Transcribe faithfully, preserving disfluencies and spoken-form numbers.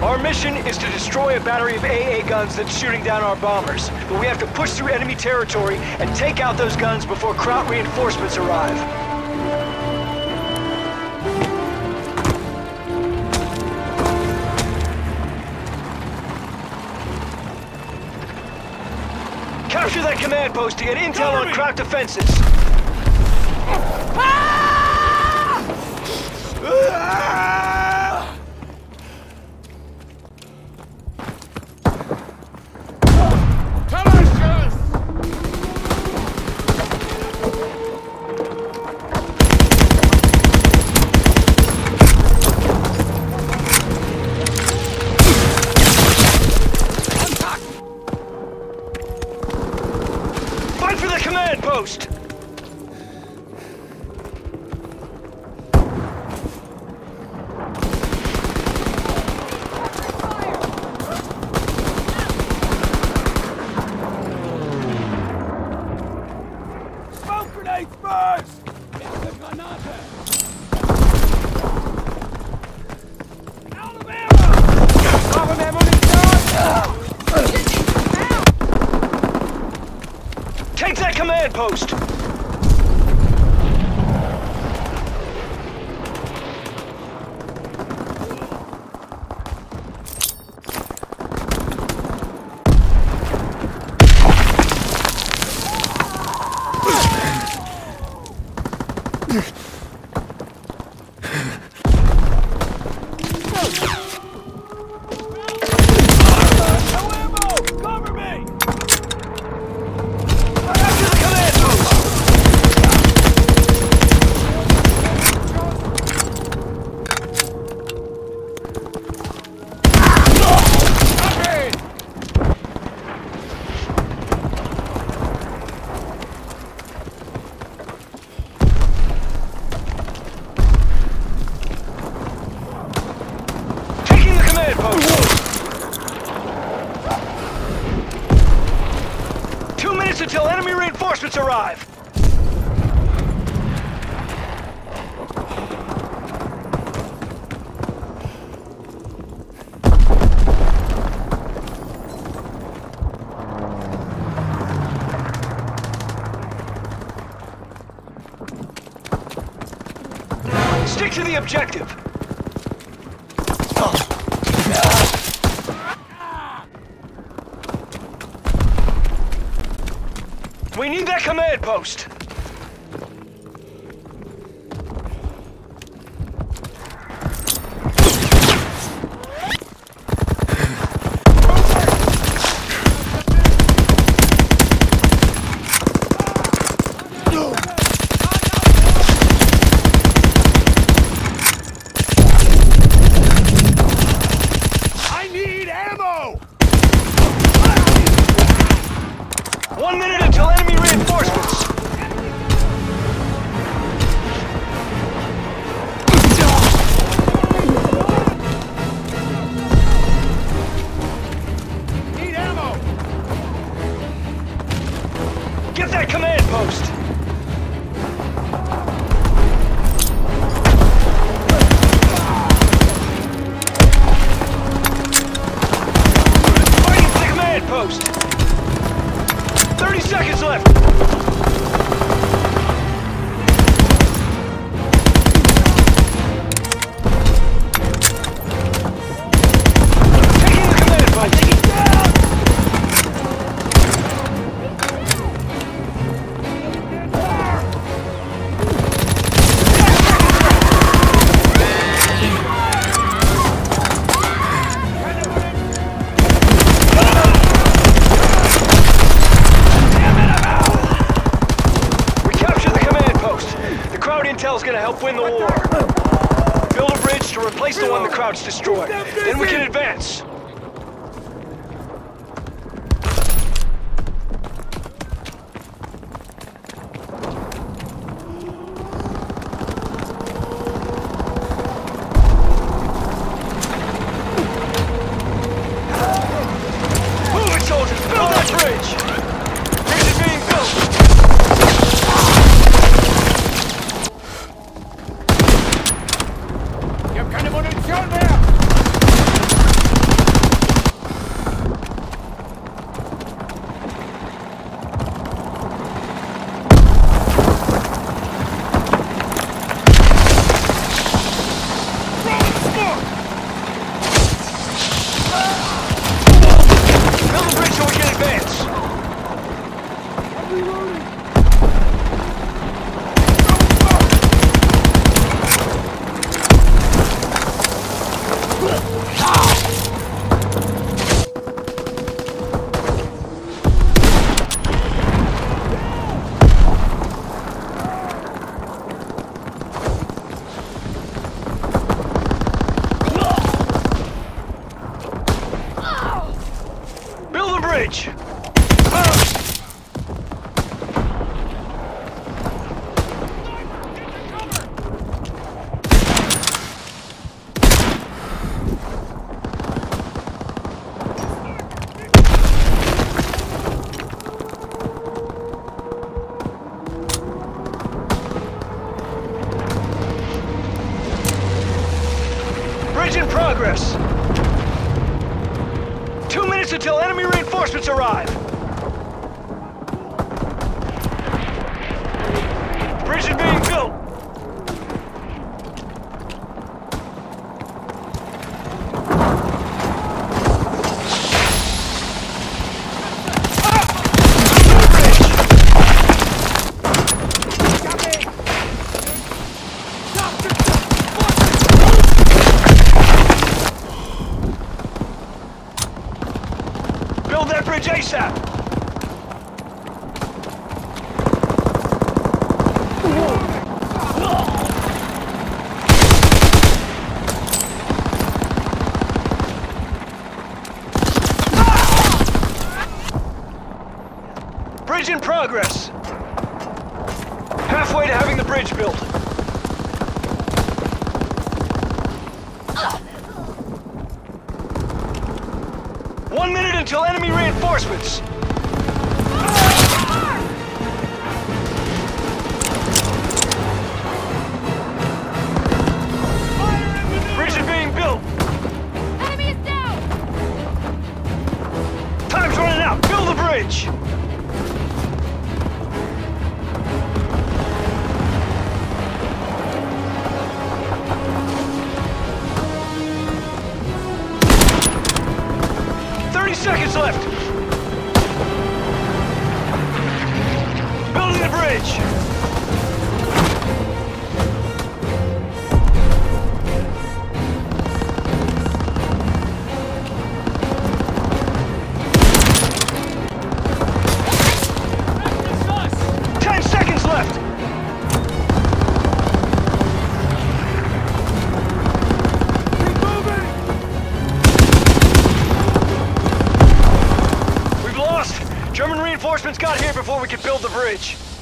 Our mission is to destroy a battery of A A guns that's shooting down our bombers. But we have to push through enemy territory and take out those guns before Kraut reinforcements arrive. Capture that command post to get intel on Kraut defenses. Fight for the command post! Smoke grenades first! Erste Granate! Out of ammo! Brauchen wir Munition! Take that command post! Two minutes until enemy reinforcements arrive. Stick to the objective. We need that command post! I need ammo! One minute until enemy reinforcements! Need ammo! Get that command post! Fighting for the command post! thirty seconds left! Taking the command post! Taking down! Intel's gonna help win the war. Build a bridge to replace the one the Kraut's destroyed. Then we can advance. Move it, soldiers! Build that bridge! Bridge is being built! Ich hab keine Munition mehr! Build the bridge! Bridge in progress. Two minutes until enemy reinforcements arrive. Bridge is being built. Build that bridge ASAP! Bridge in progress. Halfway to having the bridge built. One minute until enemy reinforcements. Bridge is being built. Enemy is down! Time's running out. Build the bridge. Thirty seconds left. Building the bridge. Ten seconds left. Keep moving! We've lost. German reinforcements got here before we could build the bridge.